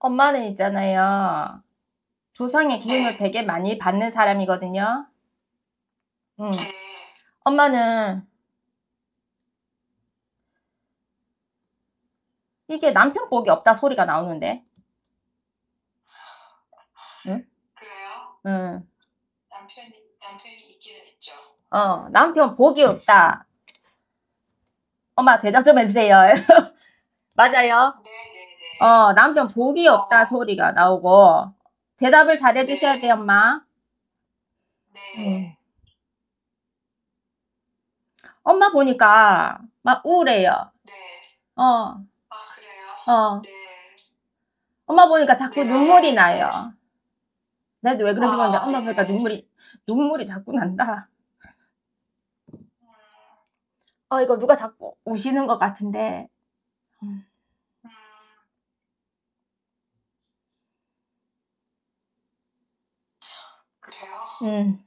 엄마는 있잖아요. 조상의 기운을 네. 되게 많이 받는 사람이거든요. 네. 엄마는 이게 남편 복이 없다 소리가 나오는데. 응? 그래요? 응. 남편이 있기는 있죠. 남편 복이 없다. 엄마 대답 좀 해주세요. 맞아요? 네네네. 남편 복이 없다 소리가 나오고 대답을 잘 해주셔야 돼요, 엄마. 네. 엄마 보니까 막 우울해요. 네. 어, 아, 그래요? 어. 네. 엄마 보니까 자꾸 네. 눈물이 나요. 나도 왜 그런지 모르겠는데 엄마 네. 보니까 눈물이 자꾸 난다. 이거 누가 자꾸 우시는 것 같은데. 그래요?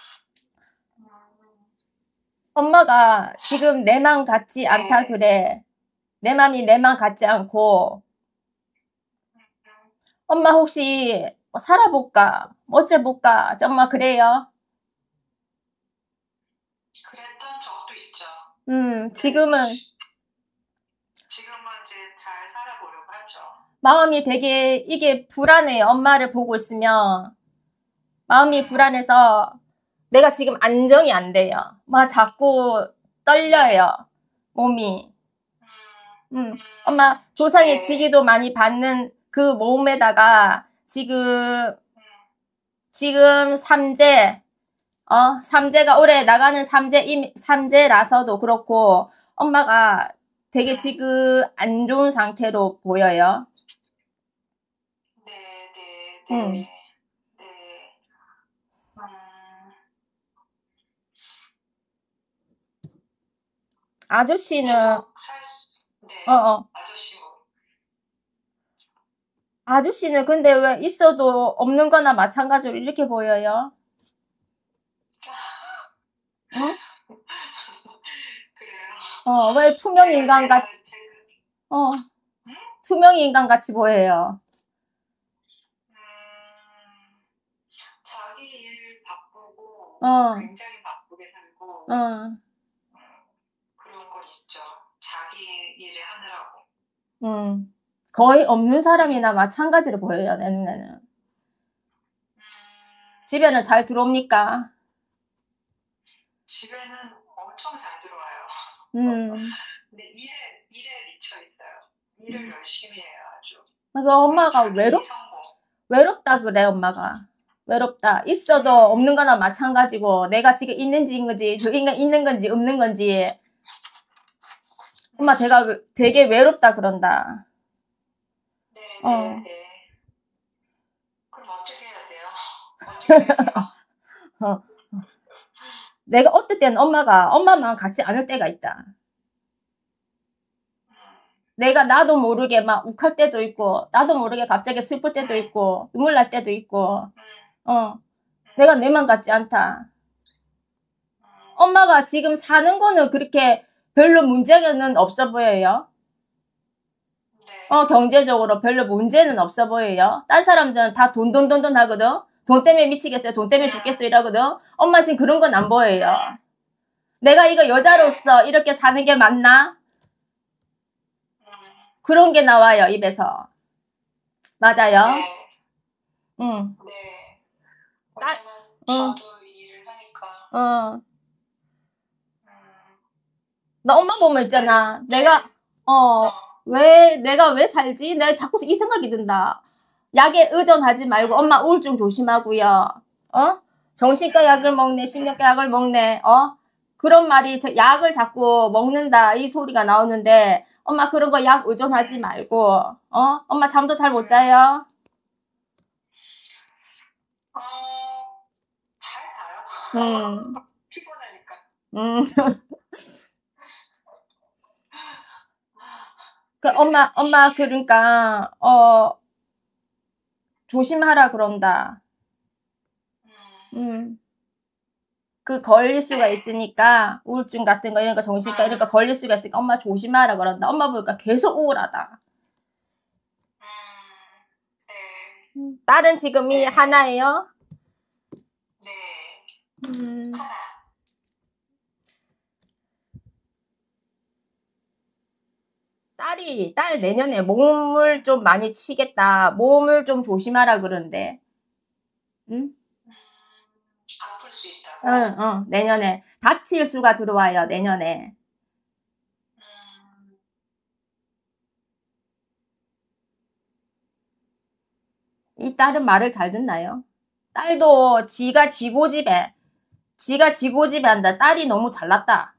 엄마가 지금 내 맘 같지 않다 그래. 내 맘이 내 맘 같지 않고. 엄마 혹시 뭐 살아볼까? 어째볼까? 엄마 그래요? 그랬던 적도 있죠. 지금은 이제 잘 살아보려고 하죠. 마음이 되게 이게 불안해요. 엄마를 보고 있으면 마음이 불안해서 내가 지금 안정이 안 돼요. 막 자꾸 떨려요. 몸이. 엄마 조상의 지기도 많이 받는 그 몸에다가 지금 삼재 삼재가 올해 나가는 삼재라서도 그렇고 엄마가 되게 지금 안 좋은 상태로 보여요. 네. 아저씨는 아저씨는 근데 왜 있어도 없는 거나 마찬가지로 이렇게 보여요? 응? 그래요? 왜 투명 인간 같이 투명 인간 같이 보여요? 자기 일 바쁘고 굉장히 바쁘게 살고 그런 건 있죠. 자기 일을 하느라고. 거의 없는 사람이나 마찬가지로 보여요, 내 눈에는. 집에는 잘 들어옵니까? 집에는 엄청 잘 들어와요. 근데 일에 미쳐 있어요. 일을 열심히 해요, 아주. 그러니까 엄마가 외롭다 그래, 엄마가. 외롭다. 있어도 없는 거나 마찬가지고 내가 지금 있는지 저 인간 있는 건지 없는 건지 엄마 되게 외롭다 그런다. 네. 그럼 어떻게 해야 돼요? 어떻게 해요? 내가 어떨 때는 엄마만 같지 않을 때가 있다. 내가 나도 모르게 막 욱할 때도 있고 나도 모르게 갑자기 슬플 때도 있고 눈물 날 때도 있고 내가 내 맘 같지 않다. 엄마가 지금 사는 거는 그렇게 별로 문제는 없어 보여요. 경제적으로 별로 문제는 없어 보여요. 딴 사람들은 다 돈 하거든. 돈 때문에 미치겠어요. 돈 때문에 죽겠어 이러거든. 엄마 지금 그런 건 안 보여요. 내가 이거 여자로서 이렇게 사는 게 맞나? 그런 게 나와요, 입에서. 맞아요? 네. 저도 일을 하니까. 나 엄마 보면 있잖아. 내가 왜 살지? 내가 자꾸 이 생각이 든다. 약에 의존하지 말고 엄마 우울증 조심하고요. 정신과 약을 먹네, 신경과 약을 먹네. 그런 말이 약을 자꾸 먹는다 이 소리가 나오는데 엄마 그런 거 약 의존하지 말고 엄마 잠도 잘 못 자요? 잘 자요. 피곤하니까. 엄마 그러니까 조심하라 그런다. 그 걸릴 수가 있으니까 우울증 같은 거 이런 거 정신과 이런 거 걸릴 수가 있으니까 엄마 조심하라 그런다. 엄마 보니까 계속 우울하다. 딸은 지금이 하나예요? 네. 음. 하나. 딸 내년에 몸을 좀 많이 치겠다. 몸을 좀 조심하라 그러는데. 응? 아플 수 있다고? 응. 내년에. 다칠 수가 들어와요, 내년에. 이 딸은 말을 잘 듣나요? 딸도 지가 지고집에 한다. 딸이 너무 잘났다.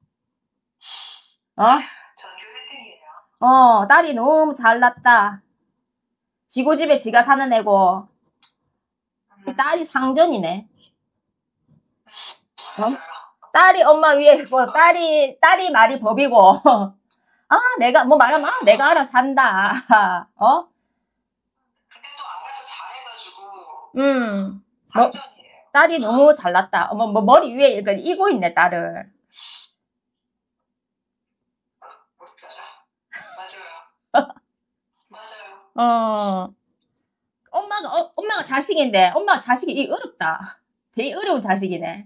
전교 1등이에요. 딸이 너무 잘났다. 지고집에 지가 사는 애고. 이 딸이 상전이네. 맞아요. 딸이 엄마 위에 있고, 딸이 말이 법이고. 내가, 뭐 말하면, 내가 알아서 산다. 근데 또 알아서 잘해가지고 상전이에요. 딸이 너무 잘났다. 머리 위에 이거 이고 있네, 딸을. 맞아요. 맞아요. 엄마가 자식인데, 엄마가 자식이 이 어렵다. 되게 어려운 자식이네. 네,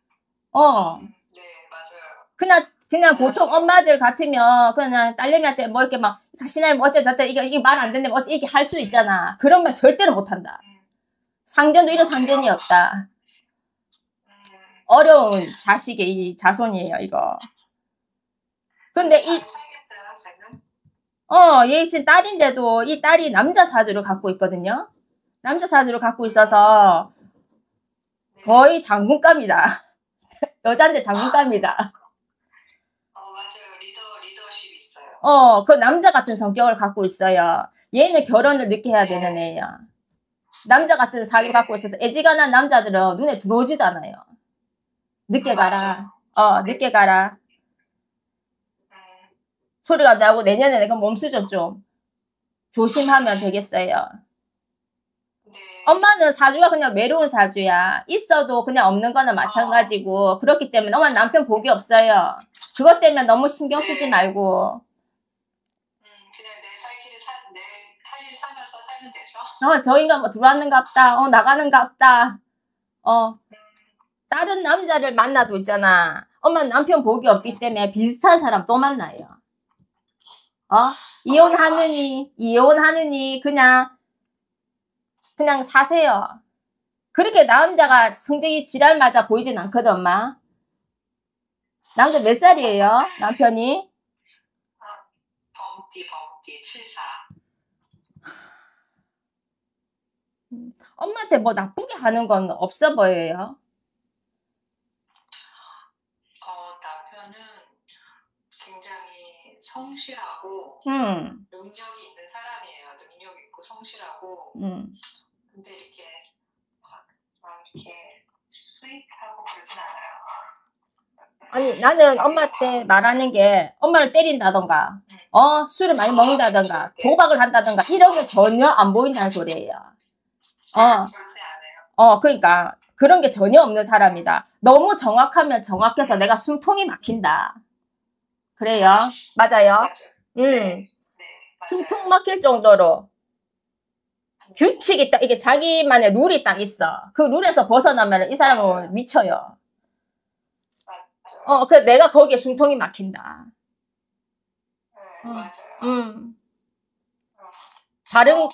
맞아요. 그냥 보통 엄마들 같으면, 그냥 딸내미한테 뭐 이렇게 막, 가시나요? 뭐 어쩌저쩌, 이게 말 안 듣네, 뭐 어째, 이렇게 할 수 있잖아. 그런 말 절대로 못 한다. 상전도 이런 상전이 없다. 어려운 자식의 이 자손이에요, 이거. 근데 얘 지금 딸인데도 이 딸이 남자 사주를 갖고 있거든요. 남자 사주를 갖고 있어서 거의 장군감이다. 여잔데 장군감이다. 맞아요. 리더십이 있어요. 그 남자 같은 성격을 갖고 있어요. 얘는 결혼을 늦게 해야 되는 애야. 남자 같은 사기를 갖고 있어서 애지간한 남자들은 눈에 들어오지도 않아요. 늦게 가라. 늦게 가라. 소리가 나고 내년에 내가 몸수저 좀 조심하면 되겠어요. 엄마는 사주가 그냥 외로운 사주야. 있어도 그냥 없는 거나 마찬가지고. 그렇기 때문에 엄마 남편 복이 없어요. 그것 때문에 너무 신경 쓰지 말고. 그냥 내 할 일 사면서 살면 되죠? 저 인간 뭐 들어왔는갑다. 나가는갑다. 다른 남자를 만나도 있잖아. 엄마 남편 복이 없기 때문에 비슷한 사람 또 만나요. 이혼하느니 그냥 사세요. 그렇게 남자가 성적이 지랄 맞아 보이진 않거든, 엄마. 남자 몇 살이에요, 남편이? 범띠 74. 엄마한테 뭐 나쁘게 하는 건 없어 보여요. 남편은 굉장히 성실하고 능력이 있는 사람이에요. 능력 있고 성실하고. 근데 이렇게 스윗하고 그러진 않아요. 아니, 나는 엄마한테 말하는 게 엄마를 때린다던가 술을 많이 먹는다던가 도박을 한다던가 이런 게 전혀 안 보인다는 소리예요. 절대 안 해요. 그러니까 그런 게 전혀 없는 사람이다. 너무 정확하면 정확해서 내가 숨통이 막힌다. 그래요? 맞아요? 네, 숨통 막힐 정도로 규칙이 딱, 이게 자기만의 룰이 딱 있어. 그 룰에서 벗어나면 이 사람은 미쳐요. 그래 내가 거기에 숨통이 막힌다. 맞아요. 다른,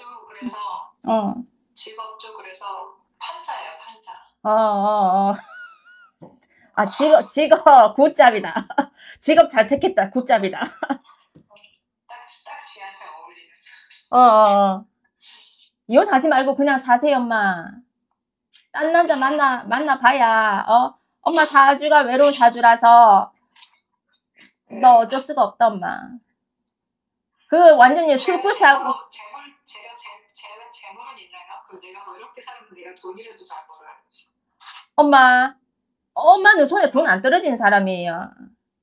직업도 그래서 판사예요, 판사. 직업 굿잡이다. 직업 잘 택했다. 굿잡이다. 딱 지한테 어울리는. 이혼하지 말고 그냥 사세요, 엄마. 딴 남자 만나봐야, 엄마 사주가 외로운 사주라서, 너 어쩔 수가 없다, 엄마. 완전히 술꾼사고. 재물은 있나요? 그럼 내가 이렇게 살면 내가 돈이라도 잘 벌어야지. 엄마는 손에 돈 안 떨어지는 사람이에요.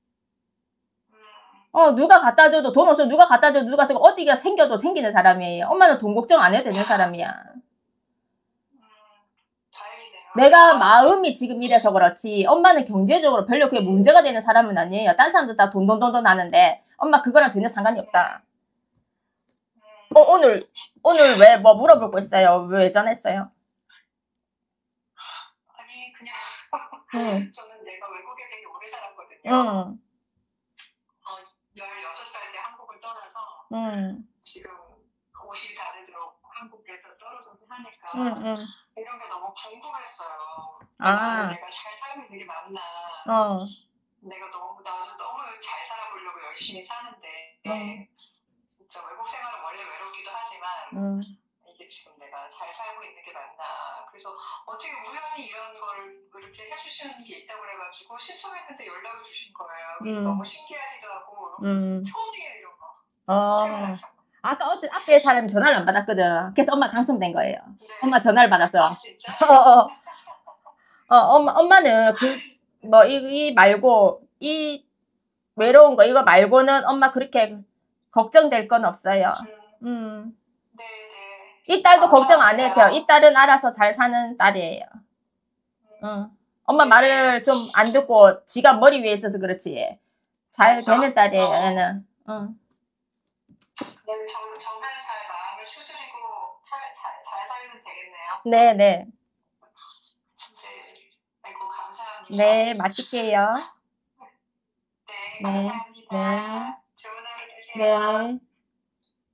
누가 갖다 줘도 돈 없어. 누가 갖다 줘도 누가 저거 어디가 생겨도 생기는 사람이에요. 엄마는 돈 걱정 안 해도 되는 사람이야. 다행이네요. 내가 마음이 지금 이래서 그렇지. 엄마는 경제적으로 별로 그게 문제가 되는 사람은 아니에요. 딴 사람들 다 돈 하는데 엄마 그거랑 전혀 상관이 없다. 오늘 왜 뭐 물어볼 거 있어요? 왜 전했어요? 아니, 그냥 응, 저는 내가 외국에 되게 오래 살았거든요. 응, 16살 때 한국을 떠나서 응, 지금 50이 다 되도록 한국에서 떨어져서 사니까 응. 이런 게 너무 궁금했어요. 아, 내가 잘 살고 있는 게 맞나? 어, 내가 너무 잘 살아보려고 열심히 사는데 응, 진짜 외국 생활은 원래 외롭기도 하지만 응, 이게 지금 내가 잘 살고 있는 게 맞나? 그래서 어떻게 우연히 이런 걸 이렇게 해주시는 게 있다고 그래가지고 신청했는데 연락을 주신 거예요. 그래서 너무 신기하기도 하고 처음이에요 이런 거. 태어나서. 아까 어제 앞에 사람이 전화를 안 받았거든. 그래서 엄마 당첨된 거예요. 네. 엄마 전화를 받았어. 아 진짜? 엄마는 이 말고, 이 외로운 거, 이거 말고는 엄마 그렇게 걱정될 건 없어요. 네네. 이 딸도 걱정 안 해도 돼요. 감사합니다. 이 딸은 알아서 잘 사는 딸이에요. 엄마 말을 좀 안 듣고 지가 머리 위에 있어서 그렇지. 잘 되는 딸이에요, 얘는. 네, 정말 잘 마음을 추스리고 잘 살면 되겠네요. 네네. 네. 아이고 감사합니다. 네, 마칠게요. 네, 네, 감사합니다. 네, 좋은 하루 되세요. 네.